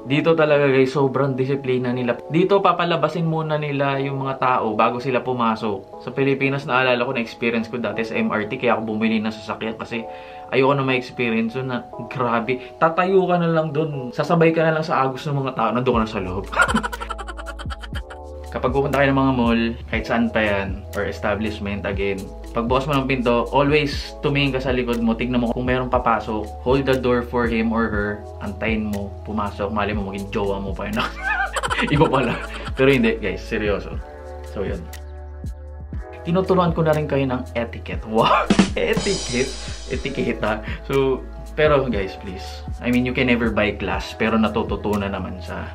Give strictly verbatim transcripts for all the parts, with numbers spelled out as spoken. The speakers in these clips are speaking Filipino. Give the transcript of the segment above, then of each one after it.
Dito talaga guys, sobrang disiplina nila. Dito papalabasin muna nila yung mga tao bago sila pumasok. Sa Pilipinas, naalala ko na experience ko dati sa M R T, kaya ako bumili ng sasakyan kasi ayoko na ma-experience yun na grabe. Tatayo ka na lang dun, sasabay ka na lang sa agos ng mga tao, nandun ka na sa loob. Kapag pupunta kayo ng mga mall, kahit saan pa yan, or establishment, again, pagbukas mo ng pinto, always tumingin ka sa likod mo, tignan mo kung mayroong papasok, hold the door for him or her, antayin mo, pumasok, mali mo maging jowa mo pa yun. Iba pala. Pero hindi, guys, seryoso. So, yun. Tinuturuan ko na rin kayo ng etiquette. Wow! Etiquette? Etiquette, ha? So, pero guys, please. I mean, you can never buy class, pero natututunan naman sa...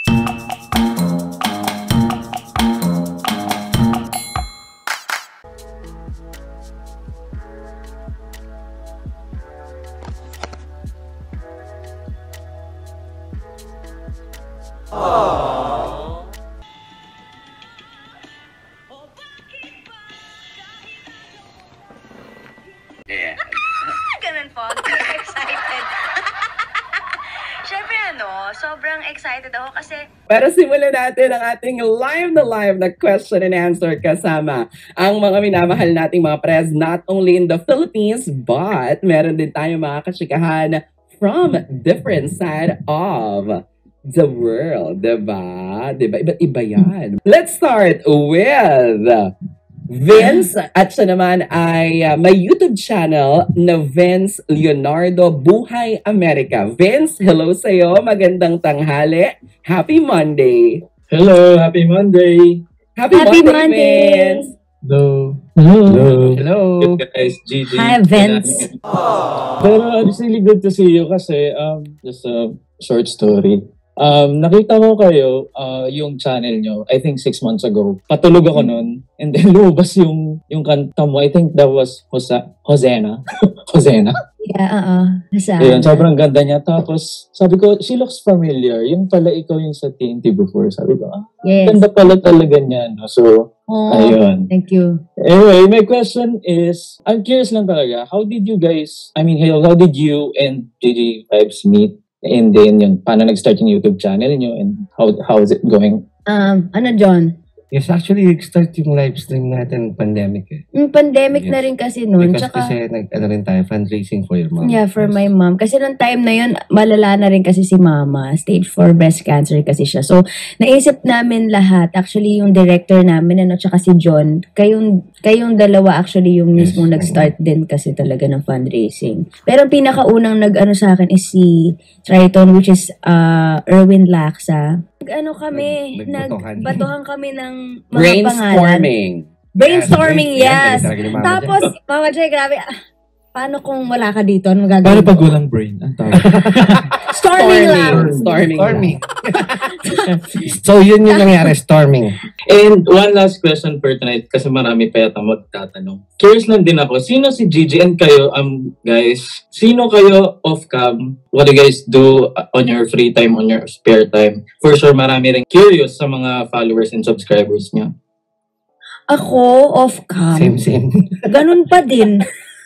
Aww. Yeah. Ganun po. Excited. Siyempre ano, sobrang excited ako kasi... Para simulan natin ang ating live na live na question and answer kasama ang mga minamahal nating mga press not only in the Philippines but meron din tayong mga kasikahan from different side of the world, diba? Diba? Iba't iba yan. Let's start with Vince. At siya naman ay uh, may YouTube channel na Vince Leonardo Buhay Amerika. Vince, hello sa'yo. Magandang tanghali. Happy Monday. Hello, happy Monday. Happy, happy Monday, Monday, Vince. Hello. Hello. Hello. Good guys, Gigi. Hi, Vince. Pero it's really good to see you kasi um, just a short story. Um, nakita ko kayo, uh, yung channel nyo, I think six months ago. Patulog ako nun. And then lumabas yung, yung kanta mo. I think that was Hosa, Hosena. Hosena. Yeah, oo. Uh-uh. Ayun, sobrang ganda niya. Tapos, sabi ko, she looks familiar. Yung pala ikaw yung sa T N T before. Sabi ko, ah, yes. Ganda pala talaga niya. No? So, oh, ayun. Thank you. Anyway, my question is, I'm curious lang talaga, how did you guys, I mean, how, how did you and Gigi Vibes meet? And then, yung paano nag-start yung YouTube channel nyo and how how is it going? Um, ano, John? Yes, actually, nag-start yung live stream natin pandemic eh. Yung pandemic Yes. na rin kasi noon. Because Tsaka, kasi nag, ano rin tayo, fundraising for your mom. yeah, for Yes. my mom. Kasi nung time na yun, malala na rin kasi si mama. Stage four breast cancer kasi siya. So, naisip namin lahat. Actually, yung director namin, ano, tsaka si John, kayong, kayong dalawa actually yung Yes. mismong nag-start din kasi talaga ng fundraising. Pero ang pinakaunang nag-ano sa akin is si Triton, which is uh, Erwin Laksa. Nag-ano kami, Nag- nagbatuhan. nagbatuhan kami ng mga pangalan. Brainstorming. Brainstorming, Yes, yes. talaga ni Mama Tapos, Mama Jay, grabe, ah, paano kung wala ka dito? Ano Paano magagawin? pag walang brain? Ang tawag. Storming lang. Storming. Storming. So, yun yung nangyari, storming. And one last question for tonight kasi marami pa yata magtatanong. Curious lang din ako, sino si Gigi and kayo, um, guys, sino kayo off-cam? What do you guys do on your free time, on your spare time? For sure, marami rin curious sa mga followers and subscribers niyo. Ako, off-cam. Same, same. Ganun pa din.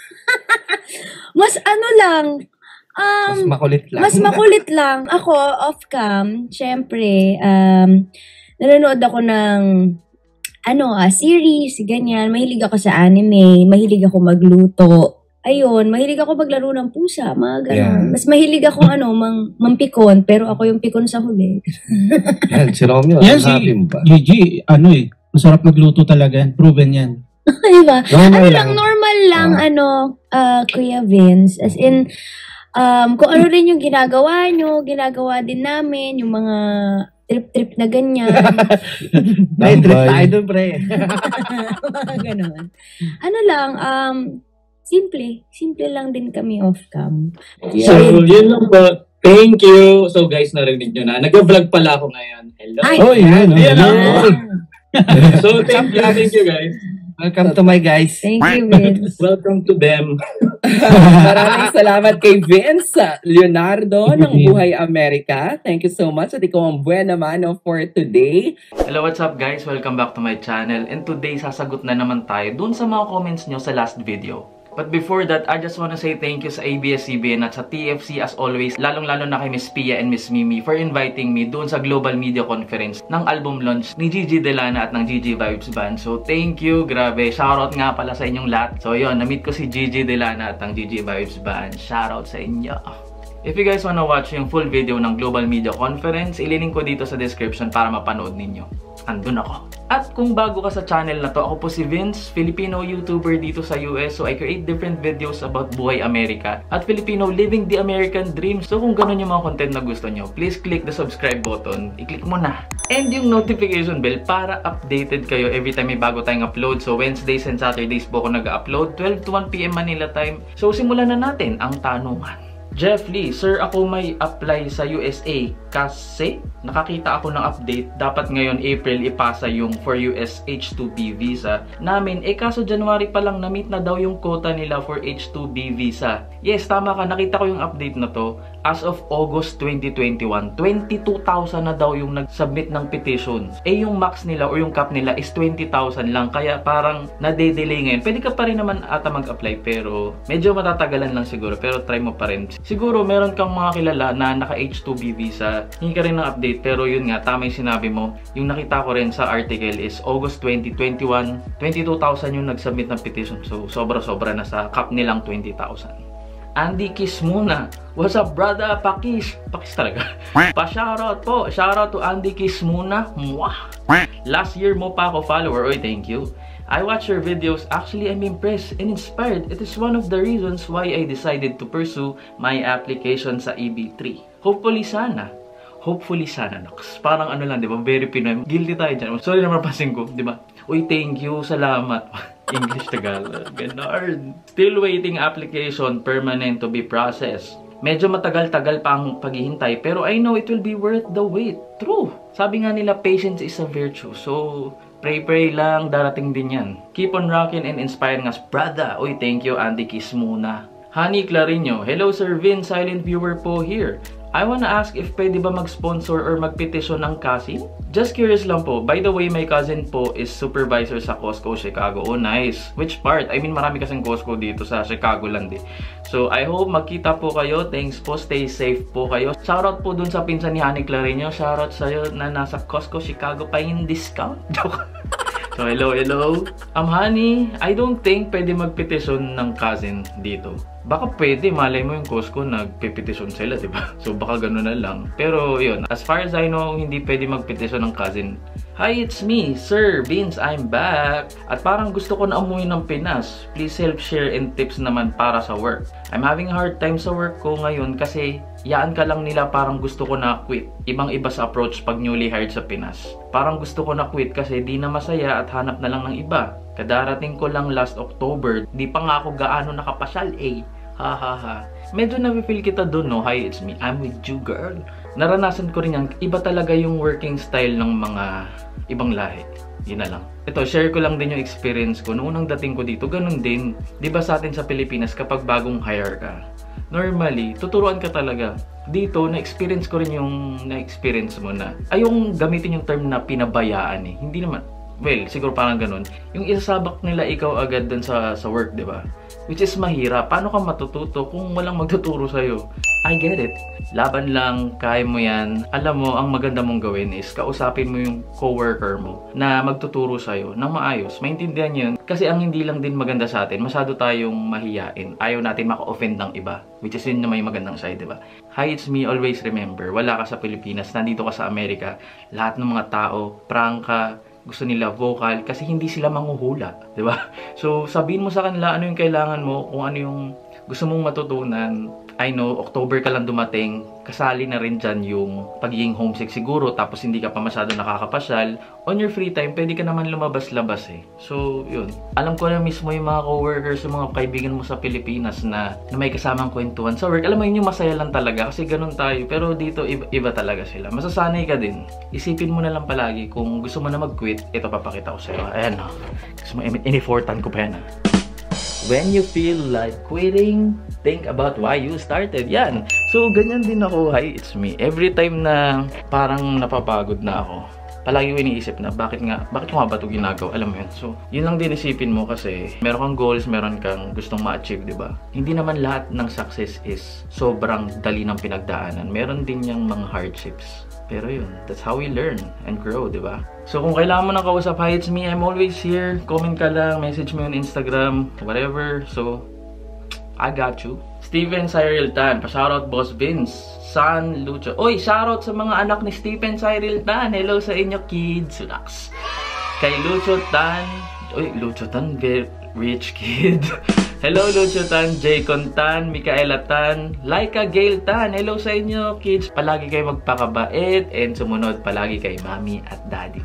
Mas ano lang, um, Mas makulit lang. mas makulit lang. Ako, off-cam, syempre, um, nanonood ako ng, ano, ah, series, ganyan. Mahilig ako sa anime, mahilig ako magluto. Ayun, mahilig ako maglaro ng pusa, mga ganun. Yeah. Mas mahilig ako, ano, mang, mampikon, pero ako yung pikon sa huli. Yan, si Romeo, Yan, happy si mo ba? Gigi, ano eh, masarap magluto talaga. Proven yan. Diba? Normal ano lang. lang, normal lang, Ah. ano, uh, Kuya Vince. As in, um, kung ano rin yung ginagawa nyo, ginagawa din namin, yung mga trip-trip na ganyan. Ay, trip Tambay. tayo doon, pre. Mga ganon. Ano lang, um, simple. Simple lang din kami off-cam. Yeah. So, yun lang po. Thank you. So guys, narinig nyo na. Nag-vlog pala ako ngayon. Hello. Ay! Oh, yan. Yan Hello. lang. So, thank you, thank you guys. Welcome to my guys. Thank you, Vince. Welcome to them. Maraming salamat kay Vince Leonardo ng Buhay Amerika. Thank you so much. At ikaw ang buena mano for today. Hello, what's up guys? Welcome back to my channel. And today, sasagot na naman tayo dun sa mga comments nyo sa last video. But before that, I just wanna say thank you sa A B S C B N at sa T F C as always, lalong-lalo na kay Miss Pia and Miss Mimi for inviting me doon sa Global Media Conference ng album launch ni Gigi Delana at ng Gigi Vibes Band. So, thank you, grabe. Shoutout nga pala sa inyong lahat. So, yun, na-meet ko si Gigi Delana at ng Gigi Vibes Band. Shoutout sa inyo. If you guys wanna watch yung full video ng Global Media Conference, ililink ko dito sa description para mapanood ninyo. Andun ako. At kung bago ka sa channel na to, ako po si Vince, Filipino YouTuber dito sa U S. So I create different videos about buhay Amerika at Filipino living the American dream. So kung ganun yung mga content na gusto nyo, please click the subscribe button. I-click mo na. And yung notification bell para updated kayo every time may bago tayong upload. So Wednesdays and Saturdays po ako nag-upload, twelve to one P M Manila time. So simulan na natin ang tanungan. Jeff Lee, sir, ako may apply sa U S A kasi nakakita ako ng update. Dapat ngayon April ipasa yung for U S H two B visa namin. Eh kaso January pa lang na-meet na daw yung quota nila for H two B visa. Yes, tama ka. Nakita ko yung update na to. As of August twenty twenty-one, twenty-two thousand na daw yung nag-submit ng petition. Eh yung max nila or yung cap nila is twenty thousand lang. Kaya parang nade-delay ngayon. Pwede ka pa rin naman ata mag-apply pero medyo matatagalan lang siguro. Pero try mo pa rin. Siguro meron kang mga kilala na naka H two B visa, hindi ka rin ng update, pero yun nga, tama yung sinabi mo. Yung nakita ko rin sa article is August twenty twenty-one, twenty-two thousand yung nag-submit ng petition. So, sobra-sobra na sa cap nilang twenty thousand. Andy Kiss muna. What's up, brother? Pakis. Pakis talaga. Pa-shoutout po. Shoutout to Andy Kiss muna. Mwah. Last year mo pa ako follower. Oy, thank you. I watch your videos. Actually, I'm impressed and inspired. It is one of the reasons why I decided to pursue my application sa E B three. Hopefully sana. Hopefully sana. Nox. Parang ano lang, di ba? Very Pinoy. Guilty tayo dyan. Sorry naman pasin ko, di ba? Uy, thank you. Salamat. English Tagalog. Ganun. Still waiting application permanent to be processed. Medyo matagal-tagal pa ang paghihintay, pero I know it will be worth the wait. True. Sabi nga nila, patience is a virtue. So, pray-pray lang, darating din yan. Keep on rocking and inspiring us, brother. Uy, thank you, Andy Kiss muna. Honey Clarino, hello Sir Vin, silent viewer po here. I wanna ask if pwede ba mag-sponsor or mag-petition ng cousin? Just curious lang po. By the way, my cousin po is supervisor sa Costco Chicago. Oh, nice. Which part? I mean, marami kasing Costco dito sa Chicago land eh. So, I hope magkita po kayo. Thanks po. Stay safe po kayo. Shoutout po dun sa pinsan ni Honey Clarino. Shoutout sa'yo na nasa Costco Chicago pa yung discount. Joke. So, hello, hello. Um, Honey, I don't think pwede mag-petition ng cousin dito. Baka pwede, malay mo yung Costco nagpe-petition sila, diba? So, baka gano'n na lang. Pero, yun, as far as I know, hindi pwede mag-petition ng cousin. Hi, it's me, Sir Vince, I'm back. At parang gusto ko na umuwi ng Pinas. Please help share and tips naman para sa work. I'm having a hard time sa work ko ngayon kasi yaan ka lang nila parang gusto ko na quit. Ibang iba sa approach pag newly hired sa Pinas. Parang gusto ko na quit kasi di na masaya at hanap na lang ng iba. Kadarating ko lang last October, di pa nga ako gaano nakapasyal eh. Ha ha ha. Medyo na-feel kita dun, no? Hi, it's me. I'm with you, girl. Naranasan ko rin yan. Iba talaga yung working style ng mga ibang lahi. Yun na lang. Ito, share ko lang din yung experience ko. Noong unang dating ko dito, ganun din. Diba sa atin sa Pilipinas, kapag bagong hire ka, normally, tuturuan ka talaga. Dito, na-experience ko rin yung na-experience mo na. Ay, yung gamitin yung term na pinabayaan eh. Hindi naman. Well, siguro parang ganun. Yung isasabak nila ikaw agad dun sa, sa work, diba? Which is mahirap. Paano ka matututo kung walang magtuturo sa'yo? I get it. Laban lang, kaya mo yan. Alam mo, ang maganda mong gawin is kausapin mo yung coworker mo na magtuturo sa'yo ng maayos. Maintindihan yun. Kasi ang hindi lang din maganda sa atin, masyado tayong mahiyain. Ayaw natin maka-offend ng iba. Which is yun na may magandang side, diba? Hi, it's me. Always remember, wala ka sa Pilipinas, nandito ka sa Amerika. Lahat ng mga tao, prangka, gusto nila vocal kasi hindi sila manghuhula, di ba? So, sabihin mo sa kanila ano yung kailangan mo, kung ano yung gusto mong matutunan. I know, October ka lang dumating, kasali na rin dyan yung pagiging homesick siguro, tapos hindi ka pa masyado nakakapasyal. On your free time, pwede ka naman lumabas-labas eh. So, yun. Alam ko na mismo yung mga coworkers, yung mga kaibigan mo sa Pilipinas na, na may kasamang kwentuhan sa work. Alam mo yun yung masaya lang talaga kasi ganun tayo. Pero dito, iba, iba talaga sila. Masasanay ka din. Isipin mo na lang palagi kung gusto mo na mag-quit, ito papakita ko sa'yo. Ayan o. Gusto mo, inifortan ko pa yan ha. When you feel like quitting, think about why you started. Yan. So, ganyan din ako. Hi, it's me. Every time na parang napapagod na ako, palagi ko iniisip na bakit nga, bakit ko nga ba ito ginagawa? Alam mo yun. So, yun lang din isipin mo kasi meron kang goals, meron kang gustong ma-achieve, di ba? Hindi naman lahat ng success is sobrang dali ng pinagdaanan. Meron din yung mga hardships. Pero yun, that's how we learn and grow, di ba? So, kung kailangan mo ng kausap, hi, it's me. I'm always here. Comment ka lang, message me on Instagram, whatever. So, I got you. Steven Cyril Tan, pa-shoutout Boss Vince. San Lucho. Oy, shoutout sa mga anak ni Steven Cyril Tan. Hello sa inyo, kids. Relax. Kay Lucho Tan. Oy, Lucho Tan, very rich kid. Hello, Lucho Tan, Jaycon Tan, Micaela Tan, Laika Gail Tan. Hello sa inyo, kids. Palagi kayo magpakabait and sumunod palagi kay Mami at Daddy.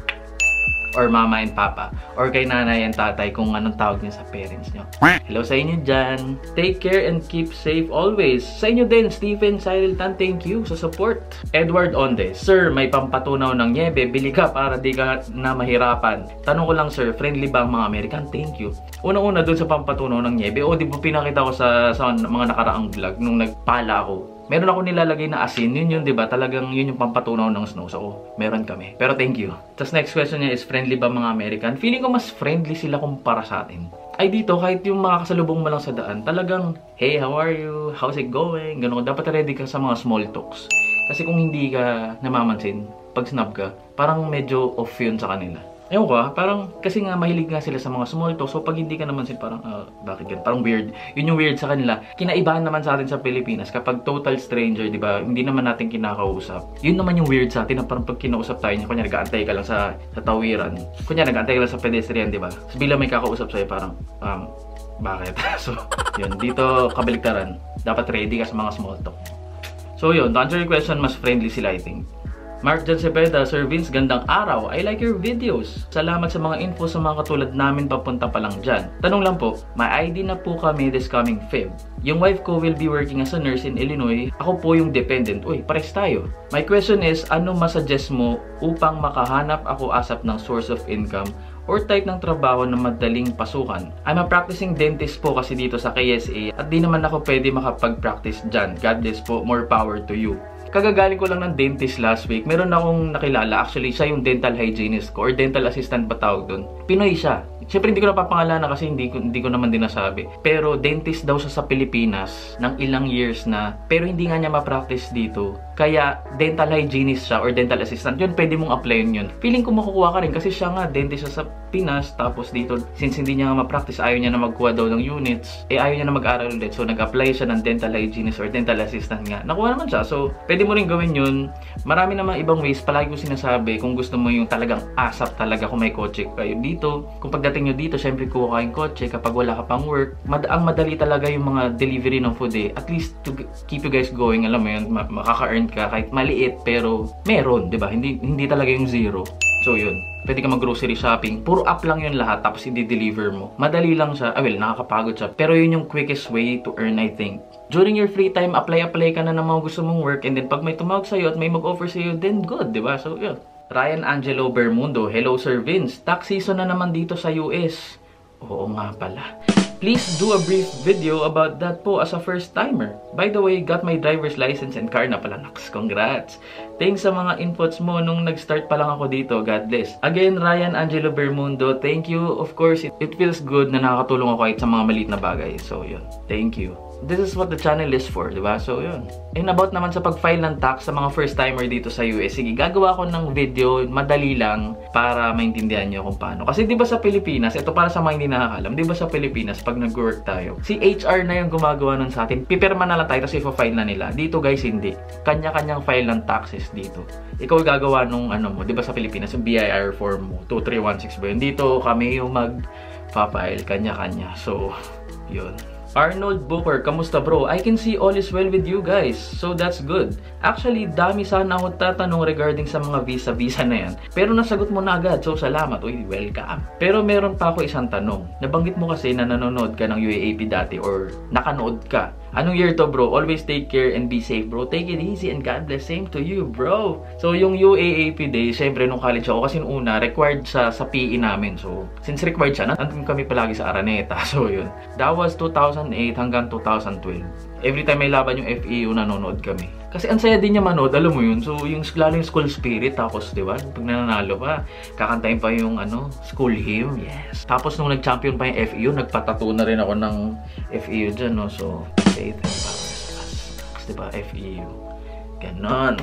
Or Mama and Papa. Or kay Nanay and Tatay kung anong tawag niyo sa parents niyo. Hello sa inyo dyan. Take care and keep safe always. Sa inyo din, Stephen Cyril Tan, thank you sa support. Edward Onde, Sir, may pampatunaw ng niebe. Bili ka para di ka na mahirapan. Tanong ko lang, Sir, friendly ba ang mga American? Thank you. Una-una dun sa pampatunaw ng niebe. O, di ba pinakita ko sa, sa mga nakaraang vlog nung nagpala ako. Meron ako nilalagay na asin. Yun yun, di ba? Talagang yun yung pampatunaw ng snow. So, oh, meron kami. Pero thank you. Tapos next question niya is, friendly ba mga American? Feeling ko mas friendly sila kumpara sa atin. Ay dito, kahit yung mga kasalubong mo lang sa daan, talagang, hey, how are you? How's it going? Ganun. Dapat ready ka sa mga small talks. Kasi kung hindi ka namamansin, pag snub ka, parang medyo off yun sa kanila. Ewan ko ah, parang kasi nga mahilig nga sila sa mga small talk. So pag hindi ka naman sila parang, uh, bakit ganun? Parang weird. Yun yung weird sa kanila. Kinaibahan naman sa atin sa Pilipinas. Kapag total stranger, di ba, hindi naman natin kinakausap. Yun naman yung weird sa atin na parang pag kinausap tayo niya, kunya nag-aantay ka lang sa, sa tawiran. Kunya nag-aantay ka lang sa pedestrian, di ba? So bila may kakausap sa'yo, parang, um, bakit? So, yun. Dito, kabaliktaran. Dapat ready ka sa mga small talk. So yun, to answer your question, mas friendly sila, I think. Mark Jan Cepeda, Sir Vince, gandang araw. I like your videos. Salamat sa mga info sa mga katulad namin papunta pa lang dyan. Tanong lang po, may I D na po kami this coming Feb. Yung wife ko will be working as a nurse in Illinois. Ako po yung dependent. Uy, pares tayo. My question is, ano masuggest mo upang makahanap ako asap ng source of income or type ng trabaho na madaling pasukan? I'm a practicing dentist po kasi dito sa K S A at di naman ako pwede makapag-practice dyan. God bless po, more power to you. Kagagaling ko lang ng dentist last week. Meron akong nakilala. Actually, siya yung dental hygienist ko or dental assistant ba tawag doon. Pinoy siya. Siyempre, hindi ko napapangalanan kasi hindi ko, hindi ko naman din nasabi. Pero, dentist daw siya sa Pilipinas ng ilang years na. Pero, hindi nga niya ma-practice dito. Kaya, dental hygienist siya or dental assistant. Yun, pwede mong applyin yun. Feeling ko makukuha ka rin kasi siya nga, dentist siya sa Pinas. Tapos dito, since hindi niya nga ma-practice, ayaw niya na magkuha daw ng units. Eh, ayaw niya na mag-aral ulit. So, nag-apply siya ng dental hygienist or dental assistant nga. Nakuha naman siya. So, pwede mo rin gawin yun. Marami namang ibang ways. Palagi ko sinasabi, kung gusto mo yung talagang asap talaga kung may kotse kayo dito. Kung pagdating nyo dito, syempre kuha kayong kotse kapag wala ka pang work. Mad ang madali talaga yung mga delivery ng food eh. At least to keep you guys going, alam mo yun, makaka-earn ka kahit maliit pero meron, di ba? Hindi, hindi talaga yung zero. So yun, pwede ka mag-grocery shopping. Puro app lang yun lahat tapos i-deliver mo. Madali lang siya. Ah, well, nakakapagod siya. Pero yun yung quickest way to earn, I think. During your free time, apply-apply ka na ng mga gusto mong work and then pag may tumawag sa'yo at may mag-offer sa'yo, then good, di ba? So yun. Ryan Angelo Bermundo, hello Sir Vince. Tax season na naman dito sa U S. Oo nga pala. Please do a brief video about that po as a first timer. By the way, got my driver's license and car na pala. Naks, congrats. Thanks sa mga inputs mo nung nag-start pa lang ako dito. God bless. Again, Ryan Angelo Bermundo, thank you. Of course, it, it feels good na nakakatulong ako kahit sa mga maliit na bagay. So yun, thank you. This is what the channel is for, di ba? So, yun. And about naman sa pag-file ng tax sa mga first-timer dito sa U S, sige, gagawa ko ng video, madali lang, para maintindihan nyo kung paano. Kasi di ba sa Pilipinas, ito para sa mga hindi nakakalam, di ba sa Pilipinas, pag nag-work tayo, si H R na yung gumagawa nun sa atin, pipirma na lang tayo, tapos i-file na nila. Dito guys, hindi. Kanya-kanyang file ng taxes dito. Ikaw gagawa nung, ano mo, di ba sa Pilipinas, yung B I R form mo, two three one six ba yun? Dito, kami yung mag-file, kanya-kanya. So, yun. Arnold Booker, kamusta bro? I can see all is well with you guys. So that's good. Actually, dami sana ako tatanong regarding sa mga visa-visa na yan. Pero nasagot mo na agad. So salamat. Uy, welcome. Pero meron pa ako isang tanong. Nabanggit mo kasi na nanonood ka ng U A A P dati or nakanood ka. Anong year to bro? Always take care and be safe bro. Take it easy and God bless. Same to you bro. So yung U A A P day, syempre nung college ako kasi una, required sa, sa P E namin. So since required siya, nandun kami palagi sa Araneta. So yun. That was two thousand eight hanggang two thousand twelve. Every time may laban yung F E U, nanonood kami. Kasi ang saya din niya manood, alam mo yun. So, yung lalo yung school spirit, tapos, di ba, pag nananalo pa, kakantayin pa yung, ano, school hymn, yes. Tapos, nung nag-champion pa yung F E U, nagpatato na rin ako ng F E U dyan, no? So, faith and powers us. Tapos, di ba, F E U. Ganon.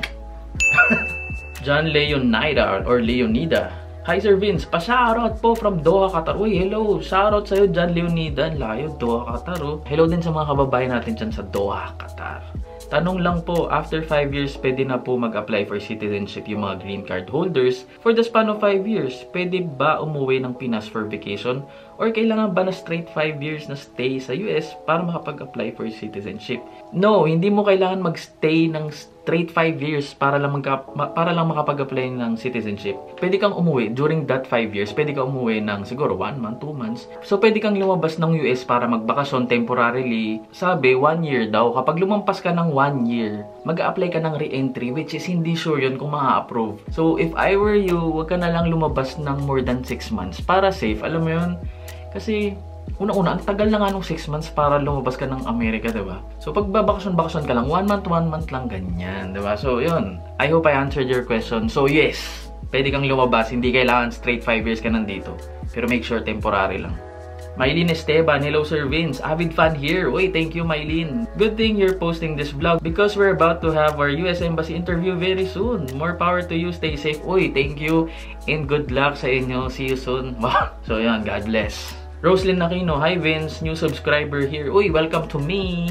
John Leonida, or Leonida. Hi, Sir Vince. Pa-shoutout po from Doha, Qatar. Uy, hello. Shoutout sa'yo, John Leonida. Layo, Doha, Qatar. Oh. Hello din sa mga kababayan natin dyan sa Doha, Qatar. Tanong lang po, after five years, pwede na po mag-apply for citizenship yung mga green card holders. For the span of five years, pwede ba umuwi ng Pinas for vacation? Or kailangan ba na straight five years na stay sa U S para makapag-apply for citizenship? No, hindi mo kailangan mag-stay ng straight five years para lang, magka, para lang makapag-apply ng citizenship. Pwede kang umuwi during that five years. Pwede kang umuwi ng siguro one month, two months. So, pwede kang lumabas ng U S para magbakasyon temporarily. Sabi, one year daw. Kapag lumampas ka ng one year, mag-a-apply ka ng re-entry, which is hindi sure yun kung ma-approve. So, if I were you, wag ka na lang lumabas ng more than six months para safe. Alam mo yun? Kasi, una-una, ang tagal na nga nung six months para lumabas ka ng Amerika, diba? So, pag babakasyon-bakasyon ka lang, one month, one month lang, ganyan, diba? So, yun. I hope I answered your question. So, yes, pwede kang lumabas. Hindi kailangan straight five years ka nandito. Pero make sure, temporary lang. Mylene Esteban, hello Sir Vince. Avid fan here. Uy, thank you, Mylene. Good thing you're posting this vlog because we're about to have our U S Embassy interview very soon. More power to you. Stay safe. Uy, thank you. And good luck sa inyo. See you soon. So, yan. God bless. Roslyn Aquino, hi Vince, new subscriber here. Uy, welcome to me.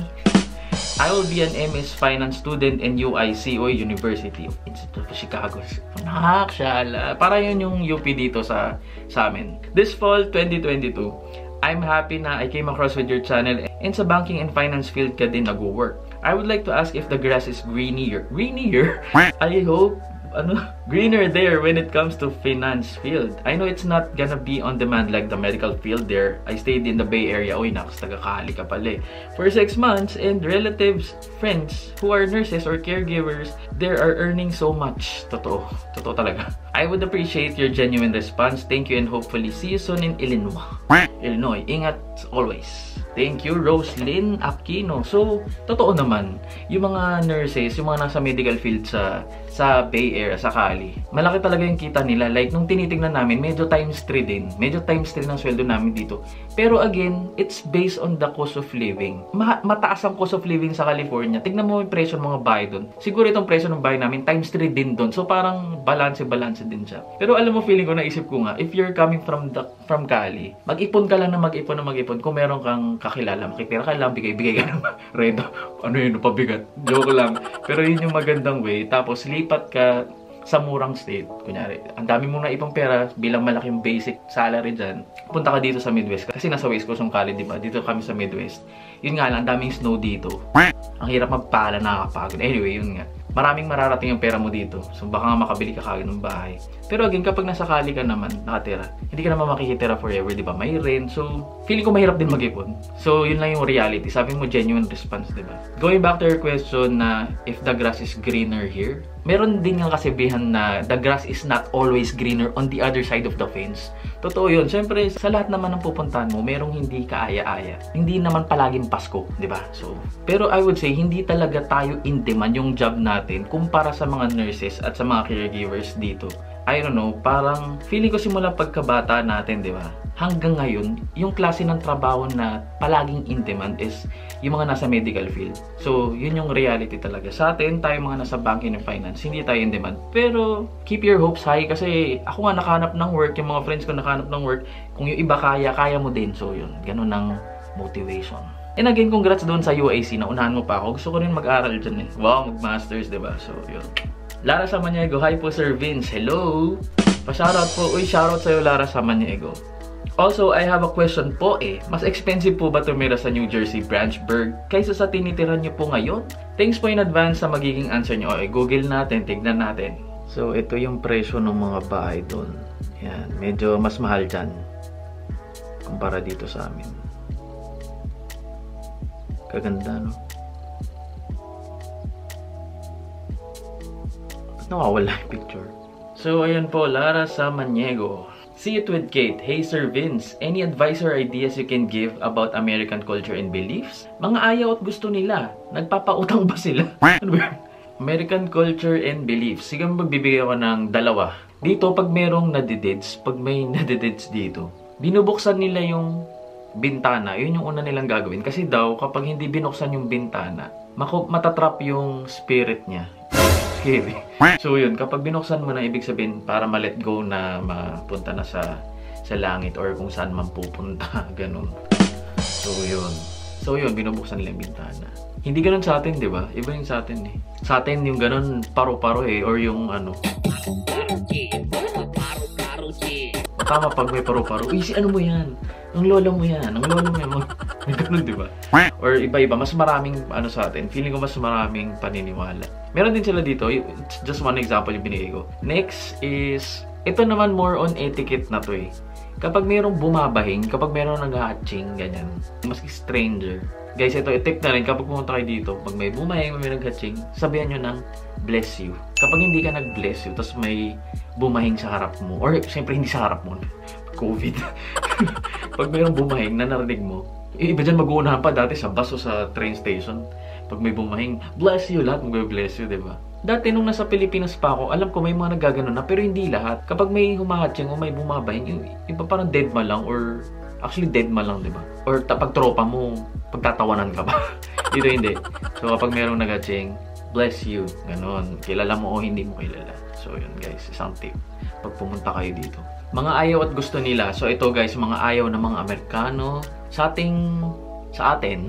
I will be an M S Finance student in U I C, Uy, University of Institute of Chicago. Nakakashala. Para yun yung U P dito sa, sa amin. This fall, twenty twenty-two, I'm happy na I came across with your channel and sa banking and finance field ka din nag-work. I would like to ask if the grass is greenier. Greenier? I hope ano, greener there when it comes to finance field. I know it's not gonna be on demand like the medical field there. I stayed in the Bay Area. Uy, nakas, taga-Cali ka pala eh. For six months and relatives, friends who are nurses or caregivers, there are earning so much. Totoo. Totoo talaga. I would appreciate your genuine response. Thank you and hopefully see you soon in Illinois. Illinois. Ingat always. Thank you, Roslyn Aquino. So, totoo naman, yung mga nurses, yung mga nasa medical field sa sa Bay Area, sa Cali, malaki talaga yung kita nila. Like, nung tinitignan namin, medyo times three din. Medyo times three ng sweldo namin dito. Pero again, it's based on the cost of living. Ma mataas ang cost of living sa California. Tignan mo yung presyo ng mga bahay doon. Siguro itong presyo ng bahay namin, times three din doon. So, parang balance-balance din siya. Pero alam mo, feeling ko, naisip ko nga, if you're coming from the, from Cali, mag-ipon ka lang na mag-ipon na mag-ipon. Kung meron kang kakilala, makipira ka lang, bigay-bigay ka ng renta. Ano yun, pabigat. Joke lang. Pero yun yung magandang way. Tapos, lipat ka sa murang state. Kunyari, ang dami mong naipang pera bilang malaking basic salary dyan. Punta ka dito sa Midwest. Kasi nasa West Coast yung Cali, di ba? Dito kami sa Midwest. Yun nga lang, ang daming snow dito. Ang hirap magpala, nakakapagod. Anyway, yun nga. Maraming mararating yung pera mo dito. So, baka nga makabili ka kagad ng bahay. Pero again, kapag nasa Cali ka naman, nakatira, hindi ka naman makikitira forever, di ba? May rent. So, feeling ko mahirap din mag-ipon. So, yun lang yung reality. Sabi mo, genuine response, di ba? Going back to your question na if the grass is greener here, meron din nga kasabihan na the grass is not always greener on the other side of the fence. Totoo yun. Siyempre, sa lahat naman ng pupuntahan mo, merong hindi kaaya-aya. Hindi naman palaging Pasko, di ba? So, pero I would say, hindi talaga tayo in demand yung job natin kumpara sa mga nurses at sa mga caregivers dito. I don't know, parang feeling ko simula pagkabata natin, di ba? Hanggang ngayon, yung klase ng trabaho na palaging in demand is yung mga nasa medical field. So, yun yung reality talaga. Sa atin, tayo mga nasa banking and finance, hindi tayo in demand. Pero, keep your hopes high kasi ako nga nakahanap ng work, yung mga friends ko nakahanap ng work, kung yung iba kaya, kaya mo din. So, yun. Ganun ang motivation. And again, congrats doon sa U I C. Naunahan mo pa ako. Gusto ko rin mag-aral dyan eh. Wow, mag-masters, diba? So, yun. Lara Samaniego, hi po Sir Vince. Hello! Pa-shoutout po. Uy, shoutout sa'yo Lara Samaniego. Also, I have a question po eh. Mas expensive po ba tumira sa New Jersey, Branchburg kaysa sa tinitira nyo po ngayon? Thanks po in advance sa magiging answer nyo. Okay, Google natin, tignan natin. So, ito yung presyo ng mga bahay doon. Yan, medyo mas mahal dyan. Kumpara dito sa amin. Kaganda, no? Nakawala yung picture. So, ayan po, Lara Samaniego. See it with Kate. Hey, Sir Vince, any advice or ideas you can give about American culture and beliefs? Mga ayaw at gusto nila. Nagpapautang ba sila? Ano ba? American culture and beliefs. Sige, magbibigay ako ng dalawa. Dito, pag merong nadidids, pag may nadidids dito, binubuksan nila yung bintana. Yun yung una nilang gagawin. Kasi daw, kapag hindi binuksan yung bintana, matatrap yung spirit niya. Scary. So yun, kapag binuksan mo na, ibig sabihin, para ma-let go na mapunta na sa sa langit or kung saan man pupunta. Ganun. So yun. So yun, binubuksan nila yung bintana. Hindi ganun sa atin, di ba? Iba yung sa atin eh. Sa atin yung ganun paro-paro eh. Or yung ano. Tama pag may paro-paro. Uy, si ano mo yan? Ang lola mo yan. Ang lola mo yan. Ganun, di ba? Or iba-iba. Mas maraming ano sa atin. Feeling ko mas maraming paniniwala. Meron din sila dito. It's just one example yung binigay ko. Next is, ito naman more on etiquette na to eh. Kapag mayroong bumabahing, kapag mayroong nag-hatching, ganyan, maski stranger. Guys, ito, i-tip na rin, kapag pumunta kayo dito, pag may bumahing, may nag-hatching, sabihan nyo ng bless you. Kapag hindi ka nag-bless you, tapos may bumahing sa harap mo, or siyempre hindi sa harap mo, COVID. Pag mayroong bumahing na narinig mo, iba dyan mag-uunahan pa dati sa bus o sa train station. Pag may bumahing, bless you, lahat mag-bless you, diba? Dati nung nasa Pilipinas pa ako, alam ko may mga nagagano na, pero hindi lahat. Kapag may humahatching o may bumabahing, iba parang dead ma lang or actually dead ma lang, di ba? Or pag tropa mo, pagtatawanan ka ba? Dito hindi. So kapag mayroong naghatching, bless you, ganon. Kilala mo o hindi mo kilala. So yun guys, isang tip. Pag pumunta kayo dito. Mga ayaw at gusto nila. So ito guys, mga ayaw ng mga Amerikano. Sa ating, sa atin.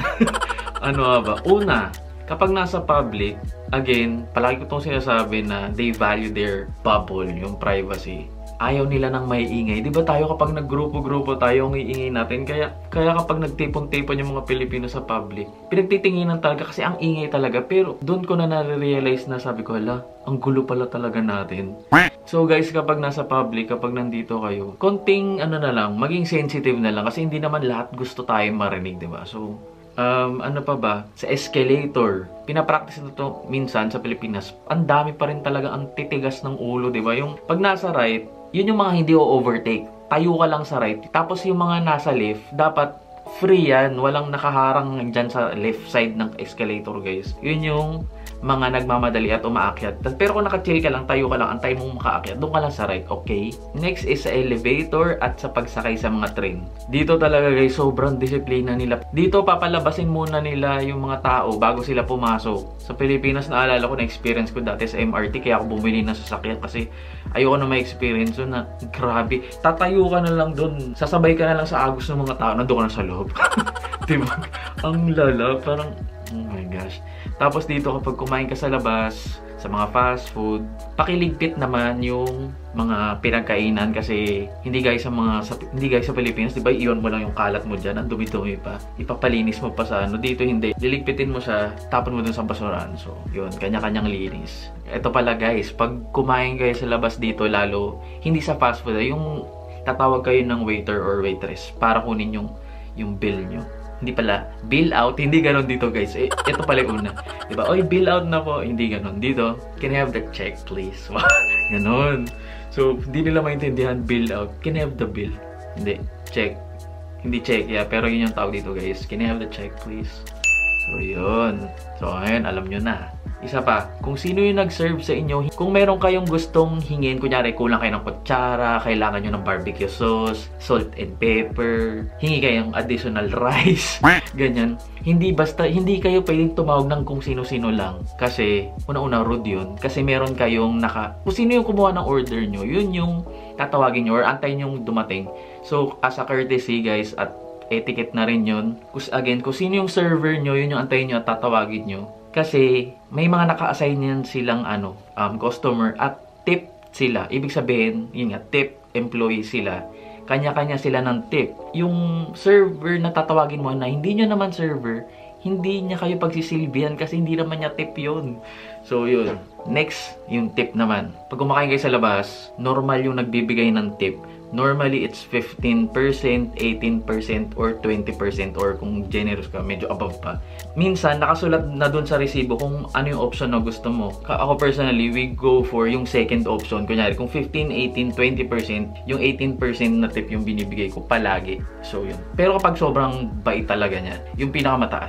Ano ba? Una, kapag nasa public, again, palagi ko itong sinasabi na they value their bubble, yung privacy. Ayaw nila ng may ingay. Di ba tayo kapag naggrupo-grupo tayo, ang iingay natin? Kaya, kaya kapag nagtipon-tipon yung mga Pilipino sa public, pinagtitinginan talaga kasi ang ingay talaga. Pero doon ko na nare-realize na sabi ko, hala, ang gulo pala talaga natin. So guys, kapag nasa public, kapag nandito kayo, konting ano na lang, maging sensitive na lang. Kasi hindi naman lahat gusto tayo marinig, di ba? So, Um, ano pa ba? Sa escalator. Pinapractice na to minsan sa Pilipinas. Ang dami pa rin talaga ang titigas ng ulo, di ba? Yung pag nasa right, yun yung mga hindi o-overtake. Tayo ka lang sa right. Tapos yung mga nasa left, dapat free yan. Walang nakaharang dyan sa left side ng escalator, guys. Yun yung mga nagmamadali at umaakyat. Pero kung nakachill ka lang, tayo ka lang, antay mong makaakyat, doon ka lang sa right, okay? Next is sa elevator at sa pagsakay sa mga train. Dito talaga guys, sobrang disiplina nila. Dito papalabasin muna nila yung mga tao bago sila pumasok. Sa Pilipinas, naalala ko, na-experience ko dati sa M R T, kaya ako bumili ng sasakyan kasi ayoko na ma-experience yun na grabe. Tatayo ka na lang doon, sasabay ka na lang sa agos ng mga tao, nandun ka na sa loob. Diba? Ang lala, parang, oh my gosh. Tapos dito kapag kumain ka sa labas, sa mga fast food, pakiligpit naman yung mga pinagkainan kasi hindi guys sa mga sa, hindi guys sa Pilipinas, 'di ba? Iyon mo lang yung kalat mo diyan, ang dumi-dumi pa. Ipapalinis mo pa sa ano. Dito hindi. Liligpitin mo siya, tapon mo dun sa basurahan. So, 'yun, kanya-kanyang linis. Ito pala guys, pag kumain kayo sa labas dito, lalo hindi sa fast food, yung tatawag kayo ng waiter or waitress para kunin yung yung bill nyo. Hindi pala, bill out, hindi ganon dito guys. Eh, ito pala yung una. Diba? Oy, bill out na po. Hindi ganon. Dito, can I have the check please? Ganon. So, hindi nila maintindihan bill out. Can I have the bill? Hindi, check. Hindi check, yeah. Pero yun yung tawag dito guys. Can I have the check please? So, yun. So, ngayon, alam nyo na. Isa pa, kung sino yung nag-serve sa inyo, kung meron kayong gustong hingin, kunyari kulang kayo ng kutsara, kailangan nyo ng barbecue sauce, salt and pepper, hingi kayong additional rice, ganyan. Hindi basta, hindi kayo pwedeng tumawag ng kung sino-sino lang. Kasi, una-una rude yun. Kasi meron kayong naka, kung sino yung kumuha ng order nyo, yun yung tatawagin nyo or antayin yung dumating. So, as a courtesy guys, at etiquette na rin yun. Again, kung sino yung server nyo, yun yung antayin nyo at tatawagin nyo. Kasi may mga naka-assign yan silang ano, um, customer at tip sila. Ibig sabihin, yun nga, tip employee sila. Kanya-kanya sila ng tip. Yung server na tatawagin mo na hindi nyo naman server, hindi niya kayo pagsisilbihan kasi hindi naman niya tip yun. So yun. Next, yung tip naman. Pag kumakain kayo sa labas, normal yung nagbibigay ng tip. Normally, it's fifteen percent, eighteen percent, or twenty percent, or kung generous ka, medyo above pa. Minsan, nakasulat na dun sa resibo kung ano yung option na gusto mo. Ako personally, we go for yung second option. Kunyari, kung fifteen, eighteen, twenty percent, yung eighteen percent na tip yung binibigay ko palagi. So, yun. Pero kapag sobrang bait talaga niya, yung pinakamataas. So,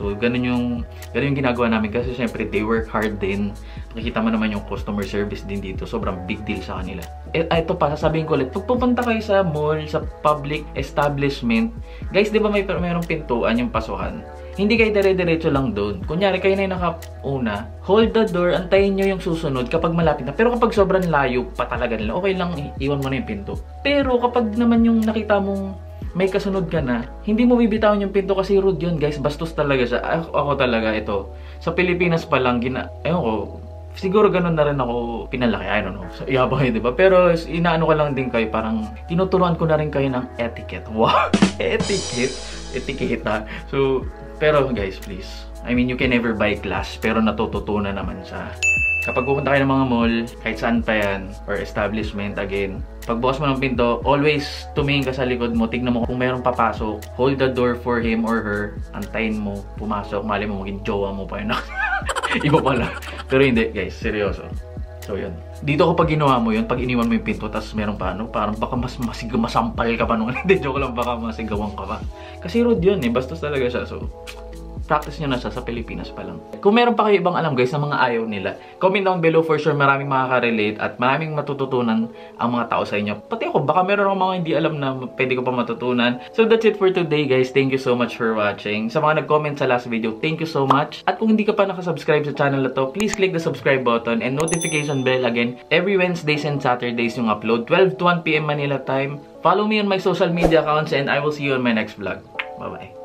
So, ganun yung, ganun yung ginagawa namin kasi syempre, they work hard din. Nakikita mo naman yung customer service din dito. Sobrang big deal sa kanila. Eh, ito pa, sasabihin ko ulit, pag pupunta kayo sa mall, sa public establishment, guys, di ba may mayroong pintuan yung pasukan? Hindi kayo dire-diretso lang doon. Kunyari, kayo na yung nakauna, hold the door, antayin nyo yung susunod kapag malapit na. Pero kapag sobrang layo pa talaga nila, okay lang, iwan mo na yung pinto. Pero kapag naman yung nakita mong may kasunod ka na, hindi mo bibitawan yung pinto kasi rude yun, guys. Bastos talaga siya. Ako, ako talaga, ito. Sa Pilipinas pa lang, gina... Ayun ko, siguro ganun na rin ako pinalaki. I don't know. So, yabang yun, diba? Pero inaano ko lang din kayo, parang tinuturuan ko na rin kayo ng etiquette. Wow! Etiquette? Etiquette, ha? So, pero guys, please. I mean, you can never buy class, pero natututunan naman siya. Kapag pupunta kayo ng mga mall, kahit saan pa yan, or establishment, again, pagbukas mo ng pinto, always tumingin ka sa likod mo, tignan mo kung mayroong papasok, hold the door for him or her, antayin mo, pumasok, mali mo, maging jowa mo pa yun. Iba pala. Pero hindi, guys, seryoso. So, yun. Dito ko pag ginawa mo yun, pag iniwan mo yung pinto, tapos meron pa, ano, parang baka mas masig masampal ka pa nung, hindi, joke lang, baka masigawan ka pa. Kasi rude yun, eh, bastos talaga siya, so, practice nyo na siya sa Pilipinas pa lang. Kung meron pa kayo ibang alam guys na mga ayaw nila, comment down below, for sure maraming makaka-relate at maraming matututunan ang mga tao sa inyo. Pati ako, baka meron akong mga hindi alam na pwede ko pa matutunan. So that's it for today guys. Thank you so much for watching. Sa mga nag-comment sa last video, thank you so much. At kung hindi ka pa nakasubscribe sa channel na to, please click the subscribe button and notification bell. Again, every Wednesdays and Saturdays yung upload, twelve to one p m Manila time. Follow me on my social media accounts and I will see you on my next vlog. Bye-bye.